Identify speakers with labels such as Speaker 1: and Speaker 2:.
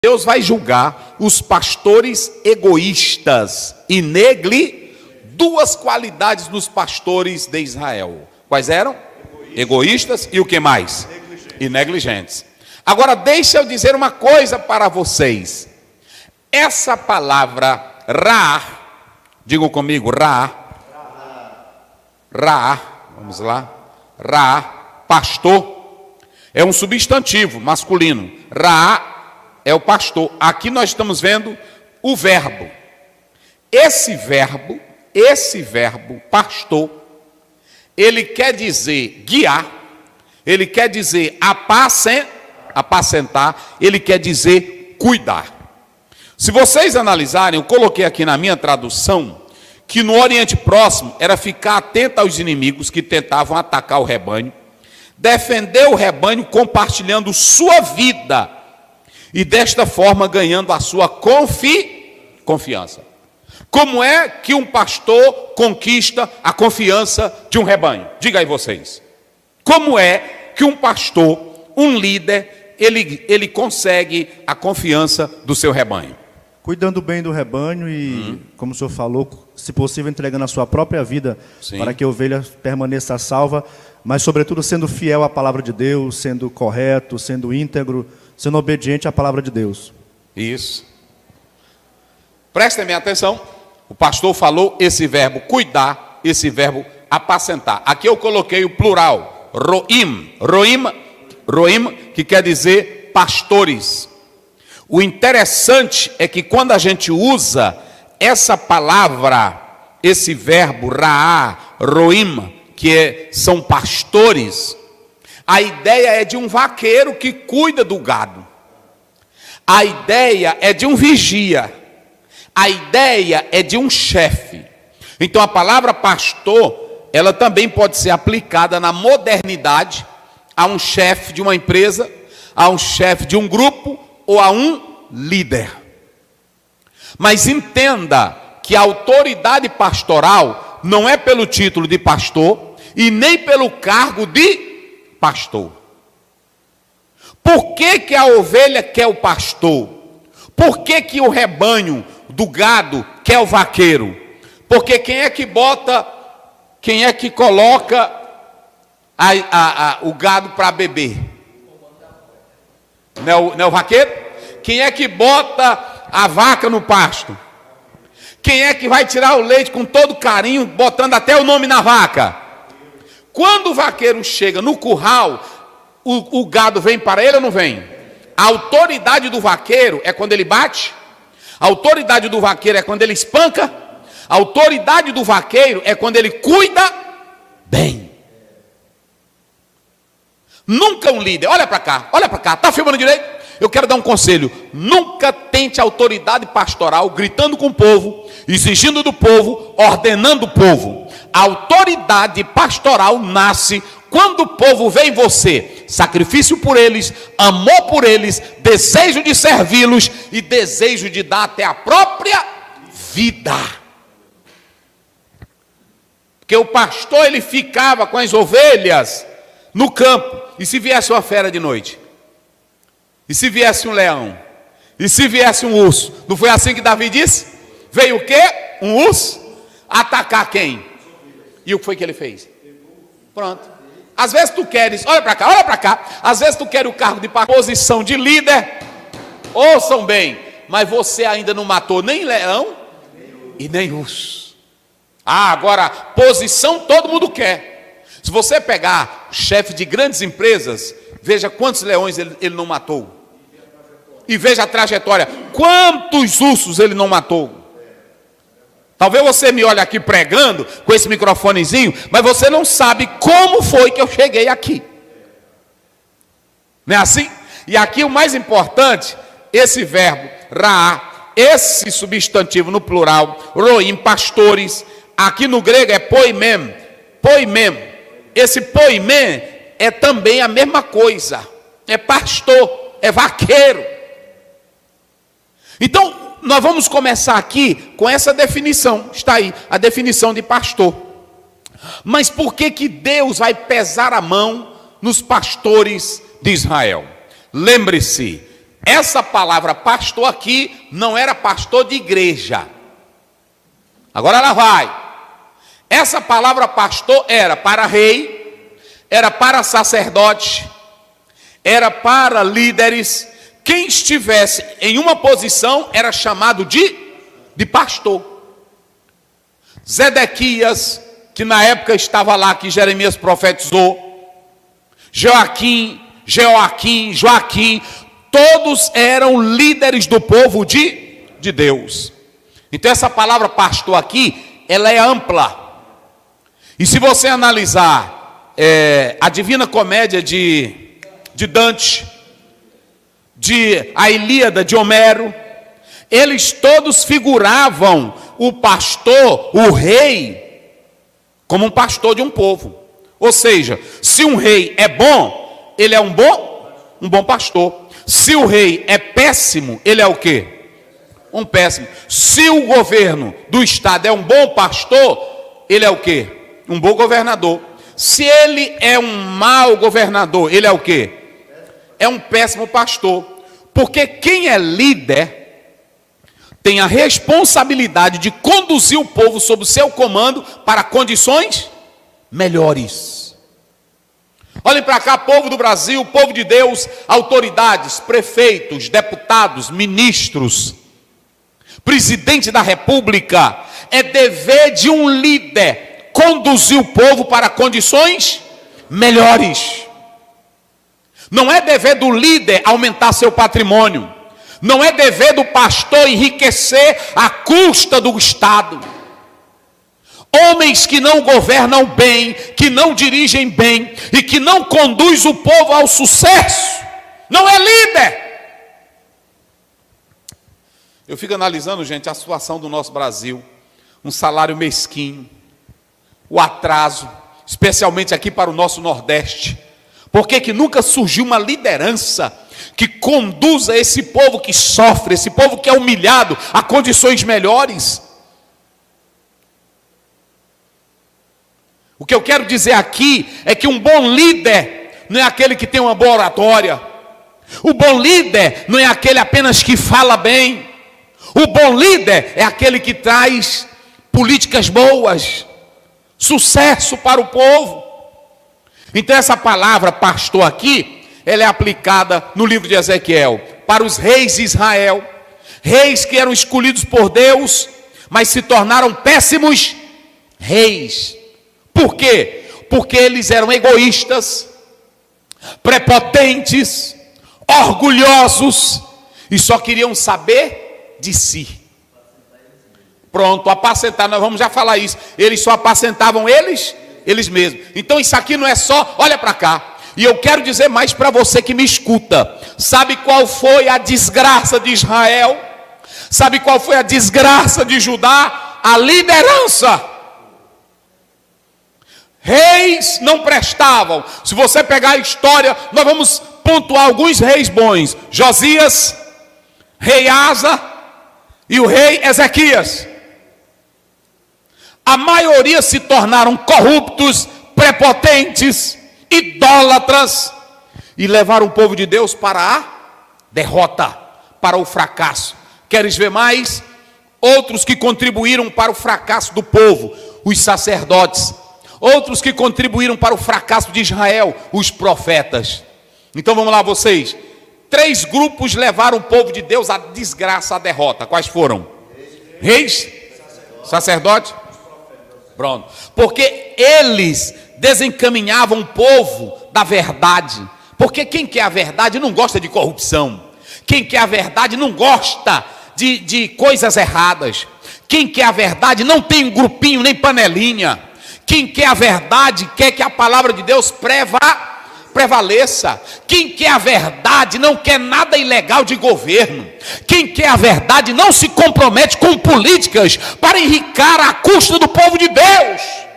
Speaker 1: Deus vai julgar os pastores egoístas e duas qualidades nos pastores de Israel. Quais eram? Egoístas e o que mais? E negligentes. Agora deixa eu dizer uma coisa para vocês. Essa palavra ra, digam comigo, ra, vamos lá, ra, pastor, é um substantivo masculino. Ra é o pastor. Aqui nós estamos vendo o verbo. Esse verbo, pastor, ele quer dizer guiar, ele quer dizer apacentar, ele quer dizer cuidar. Se vocês analisarem, eu coloquei aqui na minha tradução, que no Oriente Próximo era ficar atento aos inimigos que tentavam atacar o rebanho, defender o rebanho compartilhando sua vida, e desta forma ganhando a sua confiança. Como é que um pastor conquista a confiança de um rebanho? Diga aí vocês. Como é que um pastor, um líder, ele consegue a confiança do seu rebanho?
Speaker 2: Cuidando bem do rebanho e, como o senhor falou, se possível entregando a sua própria vida para que a ovelha permaneça salva, mas sobretudo sendo fiel à palavra de Deus, sendo correto, sendo íntegro, sendo obediente à palavra de Deus. Isso.
Speaker 1: Prestem bem atenção. O pastor falou esse verbo cuidar, esse verbo apacentar. Aqui eu coloquei o plural, roim, que quer dizer pastores. O interessante é que quando a gente usa essa palavra, esse verbo raá, roim, são pastores, a ideia é de um vaqueiro que cuida do gado. A ideia é de um vigia. A ideia é de um chefe. Então a palavra pastor, ela também pode ser aplicada na modernidade a um chefe de uma empresa, a um chefe de um grupo ou a um líder. Mas entenda que a autoridade pastoral não é pelo título de pastor e nem pelo cargo de pastor. Por que a ovelha quer o pastor? Por que o rebanho do gado quer o vaqueiro? Porque quem é que coloca o gado para beber? Não é o vaqueiro? Quem é que bota a vaca no pasto? Quem é que vai tirar o leite com todo carinho, botando até o nome na vaca? Quando o vaqueiro chega no curral, o gado vem para ele ou não vem? A autoridade do vaqueiro é quando ele bate? A autoridade do vaqueiro é quando ele espanca? A autoridade do vaqueiro é quando ele cuida bem. Nunca um líder, olha para cá, está filmando direito? Eu quero dar um conselho: nunca tente a autoridade pastoral gritando com o povo, exigindo do povo, ordenando o povo. A autoridade pastoral nasce quando o povo vê em você sacrifício por eles, amor por eles, desejo de servi-los e desejo de dar até a própria vida. Porque o pastor, ele ficava com as ovelhas no campo, e se viesse uma fera de noite? E se viesse um leão? E se viesse um urso? Não foi assim que Davi disse? Veio o quê? Um urso? Atacar quem? E o que foi que ele fez? Pronto. Às vezes tu queres, olha para cá, às vezes tu quer o cargo de posição de líder, ouçam bem, mas você ainda não matou nem leão e nem urso. Agora, posição todo mundo quer. Se você pegar chefe de grandes empresas, veja quantos leões ele não matou. E veja a trajetória, quantos ursos ele não matou. Talvez você me olhe aqui pregando com esse microfonezinho, mas você não sabe como foi que eu cheguei aqui. Não é assim? E aqui o mais importante, esse verbo, raá, esse substantivo no plural, roim, pastores, aqui no grego é poimem. Esse poimem é também a mesma coisa, é pastor, é vaqueiro. Então, nós vamos começar aqui com essa definição, está aí, a definição de pastor. Mas por que Deus vai pesar a mão nos pastores de Israel? Lembre-se, Essa palavra pastor aqui não era pastor de igreja. Agora ela vai. Essa palavra pastor era para rei, era para sacerdote, era para líderes. Quem estivesse em uma posição era chamado de pastor. Zedequias, que na época estava lá, que Jeremias profetizou, Joaquim, Joaquim, todos eram líderes do povo de Deus. Então essa palavra pastor aqui, ela é ampla. E se você analisar a Divina Comédia de Dante, a Ilíada de Homero, eles todos figuravam o pastor, o rei, como um pastor de um povo. Ou seja, se um rei é bom, ele é um bom pastor. Se o rei é péssimo, ele é o quê? Um péssimo. Se o governo do estado é um bom pastor, ele é o quê? Um bom governador. Se ele é um mau governador, ele é o quê? É um péssimo pastor. Porque quem é líder tem a responsabilidade de conduzir o povo sob o seu comando para condições melhores. Olhem para cá, povo do Brasil, povo de Deus, autoridades, prefeitos, deputados, ministros, presidente da República. É dever de um líder conduzir o povo para condições melhores. Não é dever do líder aumentar seu patrimônio. Não é dever do pastor enriquecer à custa do Estado. Homens que não governam bem, que não dirigem bem e que não conduzem o povo ao sucesso, não é líder. Eu fico analisando, gente, a situação do nosso Brasil. Um salário mesquinho, o atraso, especialmente aqui para o nosso Nordeste. Por que nunca surgiu uma liderança que conduza esse povo que sofre, esse povo que é humilhado, a condições melhores? O que eu quero dizer aqui é que um bom líder não é aquele que tem uma boa oratória. O bom líder não é aquele apenas que fala bem. O bom líder é aquele que traz políticas boas, sucesso para o povo. Então essa palavra pastor aqui, ela é aplicada no livro de Ezequiel para os reis de Israel, reis que eram escolhidos por Deus, mas se tornaram péssimos reis. Por quê? Porque eles eram egoístas, prepotentes, orgulhosos e só queriam saber de si. Pronto, apacentar, nós vamos já falar isso. Eles só apacentavam eles mesmos. Então isso aqui não é só, olha para cá. E eu quero dizer mais para você que me escuta. Sabe qual foi a desgraça de Israel? Sabe qual foi a desgraça de Judá? A liderança. Reis não prestavam. Se você pegar a história, nós vamos pontuar alguns reis bons. Josias, rei Asa e o rei Ezequias. A maioria se tornaram corruptos, prepotentes, idólatras e levaram o povo de Deus para a derrota, para o fracasso. Queres ver mais? Outros que contribuíram para o fracasso do povo, os sacerdotes. Outros que contribuíram para o fracasso de Israel, os profetas. Então vamos lá, vocês. 3 grupos levaram o povo de Deus à desgraça, à derrota. Quais foram? Reis, sacerdote. Pronto. Porque eles desencaminhavam o povo da verdade. Porque quem quer a verdade não gosta de corrupção. Quem quer a verdade não gosta de coisas erradas. Quem quer a verdade não tem um grupinho nem panelinha. Quem quer a verdade quer que a palavra de Deus prevaleça. Quem quer a verdade não quer nada ilegal de governo. Quem quer a verdade não se compromete com políticas para enricar a custa do povo de Deus.